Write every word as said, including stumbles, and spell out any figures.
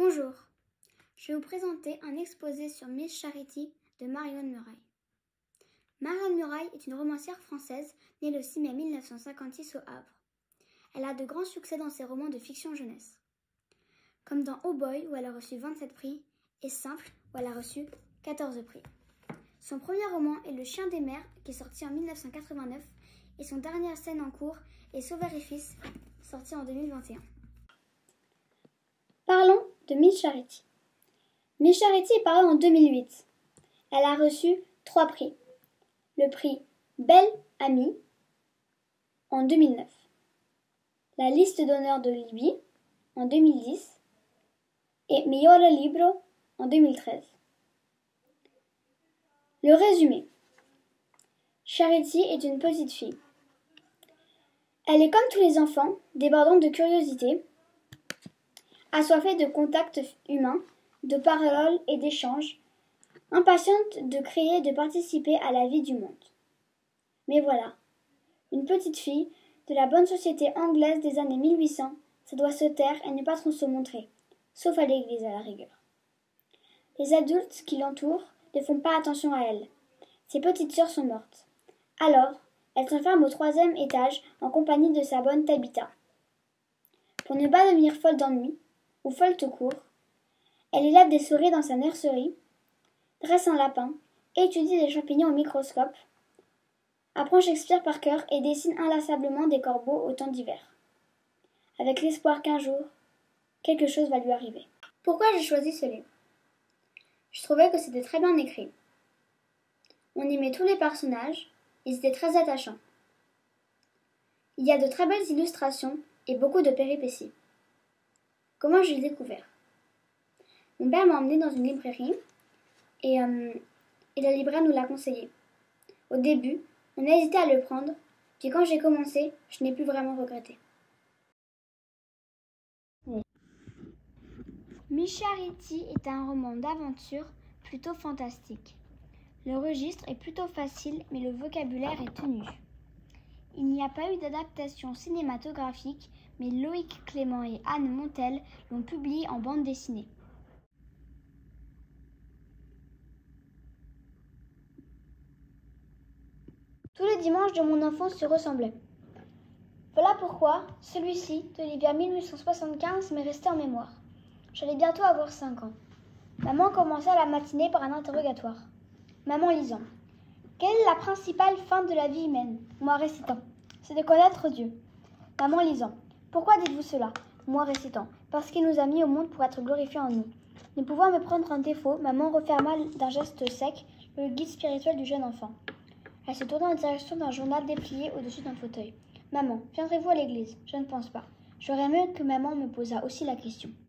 Bonjour, je vais vous présenter un exposé sur Miss Charity de Marion Muraille. Marion Muraille est une romancière française née le six mai mille neuf cent cinquante-six au Havre. Elle a de grands succès dans ses romans de fiction jeunesse, comme dans Oh Boy où elle a reçu vingt-sept prix et Simple où elle a reçu quatorze prix. Son premier roman est Le Chien des mers qui est sorti en mille neuf cent quatre-vingt-neuf et son dernière scène en cours est Sauveur et Fils sorti en deux mille vingt et un. Parlons de Miss Charity. Miss Charity est parue en deux mille huit. Elle a reçu trois prix. Le prix Belle Amie en deux mille neuf, la liste d'honneur de Libye en deux mille dix et Miglior Libro en deux mille treize. Le résumé. Charity est une petite fille. Elle est comme tous les enfants, débordante de curiosité, assoiffée de contacts humains, de paroles et d'échanges, impatiente de créer et de participer à la vie du monde. Mais voilà, une petite fille de la bonne société anglaise des années mille huit cents, ça doit se taire et ne pas trop se montrer, sauf à l'église à la rigueur. Les adultes qui l'entourent ne font pas attention à elle. Ses petites sœurs sont mortes. Alors, elle s'enferme au troisième étage en compagnie de sa bonne Tabitha. Pour ne pas devenir folle d'ennui, ou folle tout court, elle élève des souris dans sa nurserie, dresse un lapin, étudie des champignons au microscope, apprend Shakespeare par cœur et dessine inlassablement des corbeaux au temps d'hiver, avec l'espoir qu'un jour, quelque chose va lui arriver. Pourquoi j'ai choisi ce livre? Je trouvais que c'était très bien écrit. On aimait tous les personnages, ils étaient très attachants. Il y a de très belles illustrations et beaucoup de péripéties. Comment j'ai découvert? Mon père m'a emmené dans une librairie et, euh, et la libraire nous l'a conseillé. Au début, on a hésité à le prendre, puis quand j'ai commencé, je n'ai plus vraiment regretté. Miss Charity est un roman d'aventure plutôt fantastique. Le registre est plutôt facile, mais le vocabulaire est tenu. Il n'y a pas eu d'adaptation cinématographique, mais Loïc Clément et Anne Montel l'ont publié en bande dessinée. Tous les dimanches de mon enfance se ressemblaient. Voilà pourquoi celui-ci, d'Olivia mille huit cent soixante-quinze, m'est resté en mémoire. J'allais bientôt avoir cinq ans. Maman commença la matinée par un interrogatoire. Maman lisant. Quelle est la principale fin de la vie humaine? Moi récitant. C'est de connaître Dieu. Maman lisant. Pourquoi dites-vous cela? Moi récitant. Parce qu'il nous a mis au monde pour être glorifié en nous. Ne pouvant me prendre un défaut, maman referma d'un geste sec le guide spirituel du jeune enfant. Elle se tourna en direction d'un journal déplié au-dessus d'un fauteuil. Maman, viendrez-vous à l'église? Je ne pense pas. J'aurais mieux que maman me posât aussi la question.